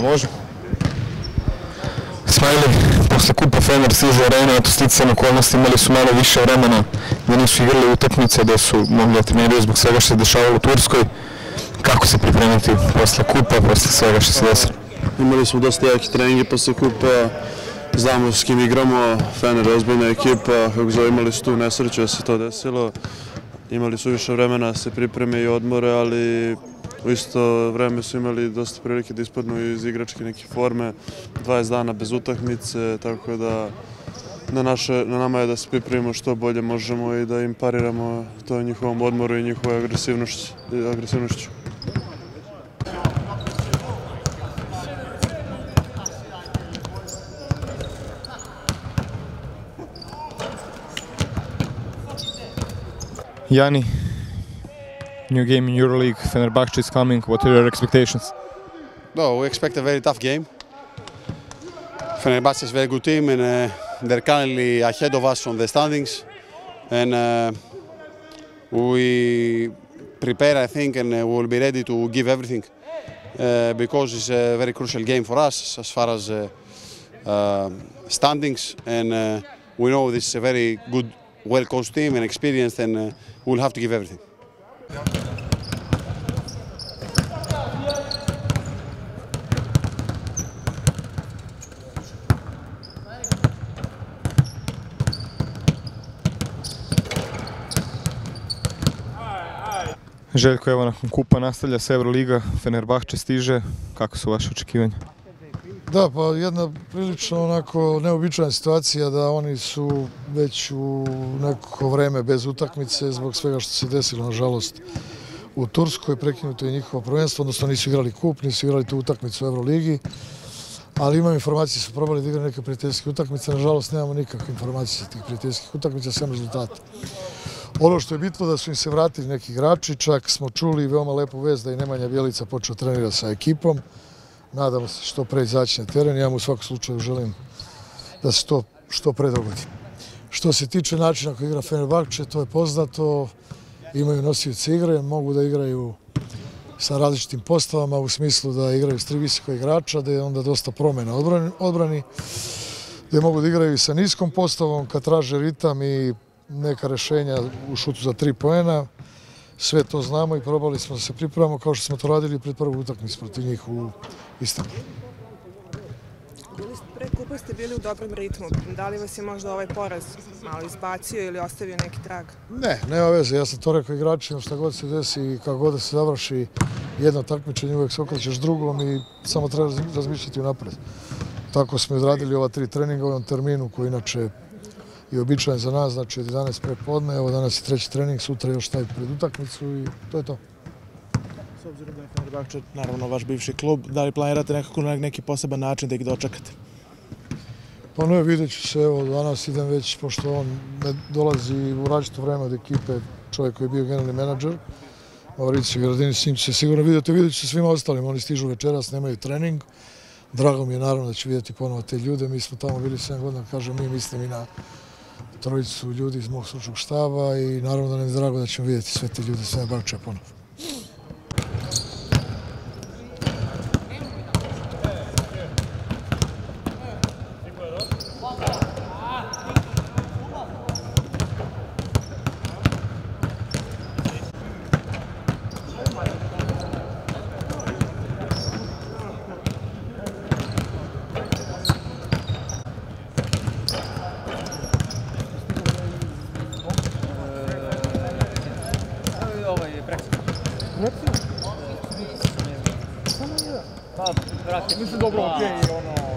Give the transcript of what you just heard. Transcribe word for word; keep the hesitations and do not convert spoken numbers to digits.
Može. Smajli, posle kupa Fener stiže arena, eto sticajem okolnosti, imali su malo više vremena da nisu igrali utakmice, da su mogli da treniraju zbog svega što se dešavalo u Turskoj. Kako se pripremiti posle kupa, posle svega što se desilo? Imali smo dosta jaki treningi posle kupa, znamo s kim igramo, Fener je ozbiljna ekipa, kako zove, imali su tu nesreću da se to desilo. Imali su više vremena da se pripreme i odmore, ali u isto vreme su imali dosta prilike da ispadnu iz igračke neke forme, dvadeset dana bez utakmice, tako da na, naše, na nama je da se pripremimo što bolje možemo i da im pariramo to njihovom odmoru i njihovoj agresivnošću. Yanni, new game in EuroLeague, Fenerbahce is coming. What are your expectations? No, we expect a very tough game. Fenerbahce is a very good team and uh, they're currently ahead of us on the standings. And uh, we prepare, I think, and uh, we will be ready to give everything uh, because it's a very crucial game for us as far as uh, uh, standings. And uh, we know this is a very good, well-coached team and experienced, and uh, we'll have to give everything. Željko, evo nakon kupa nastavlja se Euroliga, Fenerbahce stiže. Kako su vaše očekivanja? Da, pa jedna prilično onako neobičajna situacija da oni su već u neko vreme bez utakmice zbog svega što se desilo, nažalost, u Turskoj. Prekinuto je njihovo prvenstvo, odnosno nisu igrali kup, nisu igrali tu utakmicu u Euroligi, ali imam informacije da su probali da igraju neke prijateljske utakmice, nažalost nemamo nikakve informacije sa tih prijateljskih utakmica, sem rezultata. Ono što je bitno da su im se vratili neki igrači, čak smo čuli veoma lepu vest da je Nemanja Bjelica počeo trenira sa ekipom. Nadamo se što pre izaći na teren, ja mu u svakom slučaju želim da se to što pre dogodi. Što se tiče načina koji igra Fenerbahce, to je poznato, imaju nosioce igre, mogu da igraju sa različitim postavama u smislu da igraju s tri visoka igrača, da je onda dosta promjena odbrani, da mogu da igraju sa niskom postavom kad traže ritam i neka rešenja u šutu za tri poena. Sve to znamo i probali smo da se pripremamo kao što smo to radili pred prvu utakmicu protiv njih u Istanbulu. Pre kupa ste bili u dobrom ritmu. Da li vas je možda ovaj poraz malo izbacio ili ostavio neki trag? Ne, nema veze. Ja sam to rekao igračima, šta god se desi i kako god da se završi jedno takmičenje, uvek se okrećeš drugom i samo treba razmišljati unapred. Tako smo odradili ova tri treninga u ovom terminu koji inače je običajan za nas, znači od jedanaest pre podne, evo danas je treći trening, sutra još taj pred utakmicu i to je to. S obzirom da je Fenerbahce, naravno, vaš bivši klub, da li planirate nekako na neki poseban način da ih dočekate? Pa ne, vidjet ću se, evo danas idem već, pošto on dolazi u različito vreme od ekipe, čovjek koji je bio generalni menadžer, Mauricio Gradini, s njim će se sigurno vidjeti, vidjet ću se svima ostalim, oni stižu večeras, nemaju trening. Drago mi je naravno da ću vidjeti ponovo te ljude, mi smo tamo bili sedam godina, kažem mi, mislim i na trojicu ljudi iz mog stručnog štaba i naravno da nam je drago da ćemo vidjeti sve te ljude, sve Fenerbahce ponovo. Mislim dobro, okej, ono...